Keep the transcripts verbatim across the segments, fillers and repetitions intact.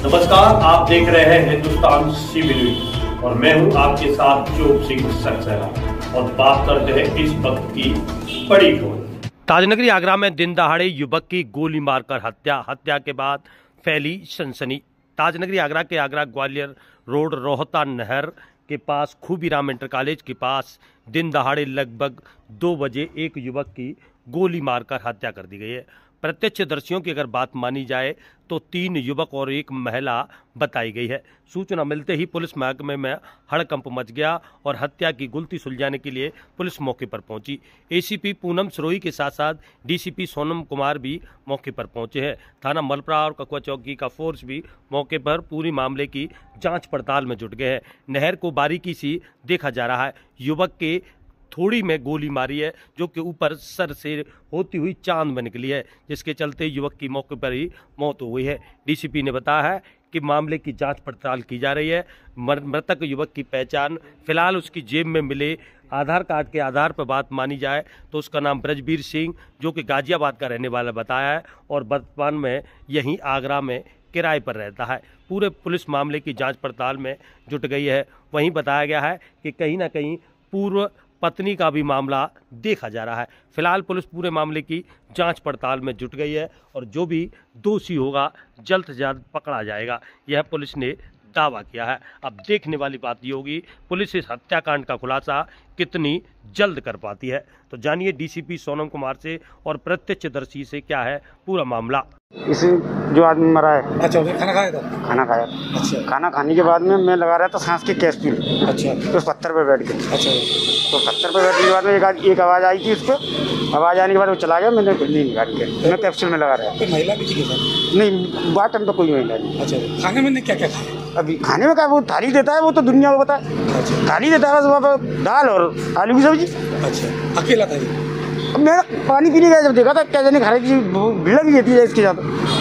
नमस्कार, आप देख रहे हैं हिंदुस्तान सीबी न्यूज और मैं हूं आपके साथ चोप सिंह सक्सेना और बात करते हैं इस वक्त की बड़ी खबर। ताजनगरी आगरा में दिन दहाड़े युवक की गोली मारकर हत्या हत्या के बाद फैली सनसनी। ताजनगरी आगरा के आगरा ग्वालियर रोड रोहता नहर के पास खूबीराम इंटर कॉलेज के पास दिन दहाड़े लगभग दो बजे एक युवक की गोली मारकर हत्या कर दी गई है। प्रत्यक्षदर्शियों की अगर बात मानी जाए तो तीन युवक और एक महिला बताई गई है। सूचना मिलते ही पुलिस महकमे में हड़कंप मच गया और हत्या की गुलती सुलझाने के लिए पुलिस मौके पर पहुंची। एसीपी पूनम सरोही के साथ साथ डीसीपी सोनम कुमार भी मौके पर पहुंचे हैं। थाना मलपरा और ककुआ चौकी का फोर्स भी मौके पर पूरी मामले की जांच पड़ताल में जुट गए हैं। नहर को बारीकी से देखा जा रहा है। युवक के थोड़ी में गोली मारी है जो कि ऊपर सर से होती हुई चांद में निकली है, जिसके चलते युवक की मौके पर ही मौत हो गई है। डीसीपी ने बताया है कि मामले की जांच पड़ताल की जा रही है। मृतक युवक की पहचान फिलहाल उसकी जेब में मिले आधार कार्ड के आधार पर बात मानी जाए तो उसका नाम ब्रजबीर सिंह जो कि गाजियाबाद का रहने वाला बताया है और वर्तमान में यहीं आगरा में किराए पर रहता है। पूरे पुलिस मामले की जांच पड़ताल में जुट गई है। वहीं बताया गया है कि कहीं ना कहीं पूर्व पत्नी का भी मामला देखा जा रहा है। फिलहाल पुलिस पूरे मामले की जांच पड़ताल में जुट गई है और जो भी दोषी होगा जल्द से जल्द पकड़ा जाएगा, यह पुलिस ने दावा किया है। अब देखने वाली बात ये होगी पुलिस इस हत्याकांड का खुलासा कितनी जल्द कर पाती है। तो जानिए डीसीपी सोनम कुमार से और प्रत्यक्षदर्शी से क्या है पूरा मामला। इसे जो आदमी मरा है, अच्छा, खाना खाया था? खाना खाया। अच्छा। खाना खाने के बाद में मैं लगा रहा था सांस की कैप्सूल। अच्छा। तो उस पत्थर पे बैठ के। अच्छा। तो पत्थर पे बैठने के बाद में एक एक आवाज़ आई थी उसको। आवाज़ आने के बाद वो चला गया। मैंने नहीं निकाल के मैं कैप्सूल में लगा रहा था। महिला भी थी के साथ? नहीं, बात टाइम तो कोई महिला नहीं। अच्छा। खाने में क्या क्या खाया? अभी खाने में क्या, वो थाली देता है, वो तो दुनिया को पता है। अच्छा। थाली देता है बस, वहाँ पर दाल और आलू की सब्जी। अच्छा। अकेला था ये? मैं पानी पीने गया, जब देखा था क्या जाने खाने की भीड़ भी रहती है इसके साथ।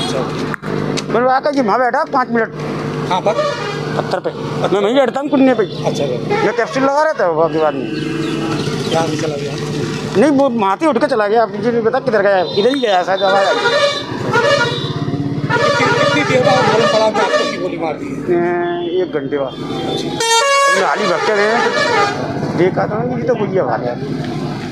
अच्छा। मैंने आकर जी वहाँ बैठा पाँच मिनट। हाँ, पर पत्थर पे मैं वहीं बैठता हूँ कुन्ने पे। अच्छा। मैं कैप्सूल लगा रहा था बाकी बाद में क्या चला गया? नहीं, वो वहाँ से उठ कर चला गया। मुझे नहीं पता किधर गया, इधर ही गया शायद। आवाज़ आई कितनी देर बाद मालूम पड़ा कि आपको की गोली मार दी? एक घंटे बाद हाली भग के गए, देखा था मुझे तो कोई आवाज़ है।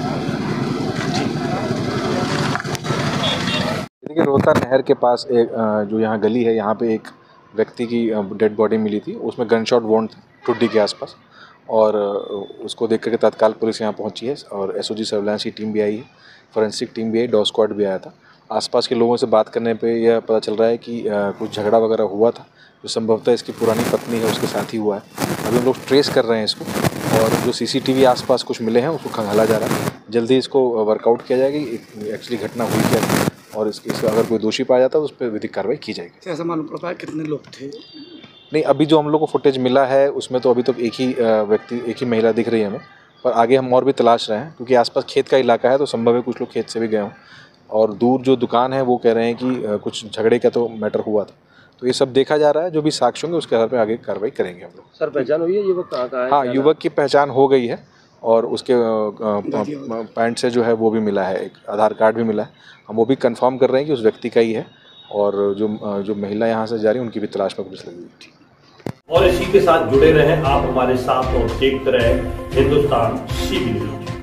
देखिए, रोहता नहर के पास एक जो यहाँ गली है, यहाँ पे एक व्यक्ति की डेड बॉडी मिली थी। उसमें गन शॉट वोंड था ठुड्डी के आसपास और उसको देख करके तत्काल पुलिस यहाँ पहुँची है और एसओजी सर्विलांस की टीम भी आई है, फॉरेंसिक टीम भी आई, डॉग स्क्वाड भी आया था। आसपास के लोगों से बात करने पे यह पता चल रहा है कि कुछ झगड़ा वगैरह हुआ था जो संभवतः इसकी पुरानी पत्नी है उसके साथ ही हुआ है। अभी हम लोग ट्रेस कर रहे हैं इसको और जो सीसीटीवी आसपास कुछ मिले हैं उसको खंगाला जा रहा है। जल्दी इसको वर्कआउट किया जाएगा एक्चुअली घटना हुई क्या है और इसके इसका अगर कोई दोषी पाया जाता है तो उस पर विधिक कार्रवाई की जाएगी। ऐसा मालूम पड़ता है कितने लोग थे? नहीं, अभी जो हम लोग को फुटेज मिला है उसमें तो अभी तक तो एक ही व्यक्ति एक ही महिला दिख रही है हमें, पर आगे हम और भी तलाश रहे हैं क्योंकि आसपास खेत का इलाका है तो संभव है कुछ लोग खेत से भी गए हों और दूर जो दुकान है वो कह रहे हैं कि कुछ झगड़े का तो मैटर हुआ था। तो ये सब देखा जा रहा है, जो भी साक्ष्य होंगे उसके आधार पर आगे कार्रवाई करेंगे हम लोग। सर, पहचान हुई है युवक कहाँ का है? हाँ, युवक की पहचान हो गई है और उसके पैंट से जो है वो भी मिला है, एक आधार कार्ड भी मिला है। हम वो भी कंफर्म कर रहे हैं कि उस व्यक्ति का ही है और जो जो महिला यहाँ से जा रही है उनकी भी तलाश में पुलिस लगी हुई थी। और इसी के साथ जुड़े रहें आप हमारे साथ और देखते रहें हिंदुस्तान सीबी न्यूज।